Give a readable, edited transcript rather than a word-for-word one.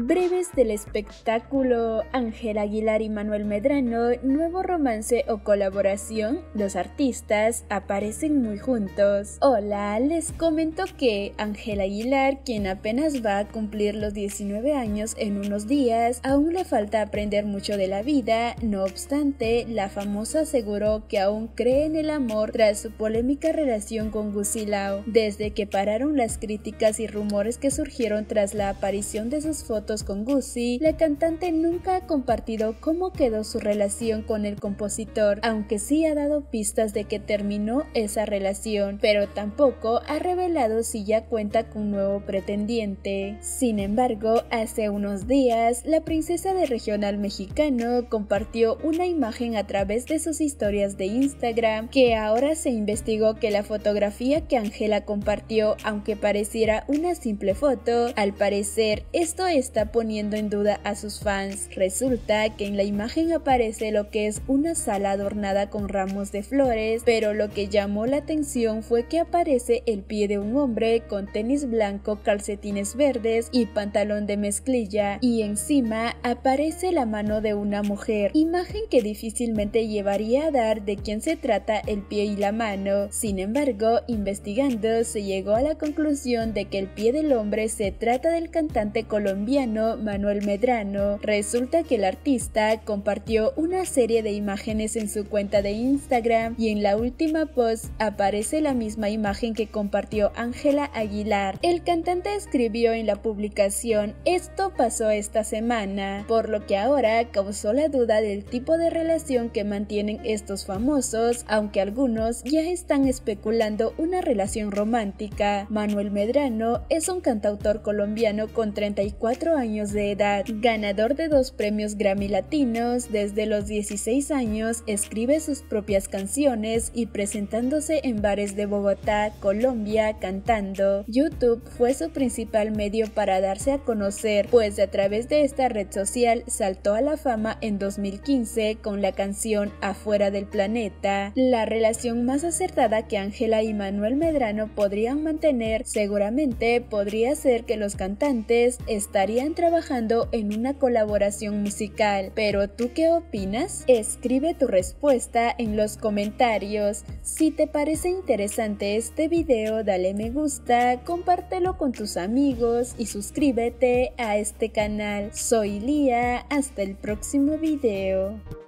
Breves del espectáculo: Ángela Aguilar y Manuel Medrano, nuevo romance o colaboración. Los artistas aparecen muy juntos. Hola, les comento que Ángela Aguilar, quien apenas va a cumplir los 19 años en unos días, aún le falta aprender mucho de la vida. No obstante, la famosa aseguró que aún cree en el amor tras su polémica relación con Gus Silao. Desde que pararon las críticas y rumores que surgieron tras la aparición de sus fotos con Guzzi, la cantante nunca ha compartido cómo quedó su relación con el compositor, aunque sí ha dado pistas de que terminó esa relación, pero tampoco ha revelado si ya cuenta con un nuevo pretendiente. Sin embargo, hace unos días, la princesa de regional mexicano compartió una imagen a través de sus historias de Instagram, que ahora se investigó que la fotografía que Ángela compartió, aunque pareciera una simple foto, al parecer esto está poniendo en duda a sus fans. Resulta que en la imagen aparece lo que es una sala adornada con ramos de flores, pero lo que llamó la atención fue que aparece el pie de un hombre con tenis blanco, calcetines verdes y pantalón de mezclilla, y encima aparece la mano de una mujer, imagen que difícilmente llevaría a dar de quién se trata el pie y la mano. Sin embargo, investigando se llegó a la conclusión de que el pie del hombre se trata del cantante colombiano Manuel Medrano. Resulta que el artista compartió una serie de imágenes en su cuenta de Instagram y en la última post aparece la misma imagen que compartió Ángela Aguilar. El cantante escribió en la publicación: "Esto pasó esta semana", por lo que ahora causó la duda del tipo de relación que mantienen estos famosos, aunque algunos ya están especulando una relación romántica. Manuel Medrano es un cantautor colombiano con 34 años de edad, ganador de 2 premios Grammy Latinos. Desde los 16 años escribe sus propias canciones y presentándose en bares de Bogotá, Colombia, cantando. YouTube fue su principal medio para darse a conocer, pues a través de esta red social saltó a la fama en 2015 con la canción Afuera del Planeta. La relación más acertada que Ángela y Manuel Medrano podrían mantener seguramente podría ser que los cantantes estarían trabajando en una colaboración musical. ¿Pero tú qué opinas? Escribe tu respuesta en los comentarios. Si te parece interesante este video, dale me gusta, compártelo con tus amigos y suscríbete a este canal. Soy Lía, hasta el próximo video.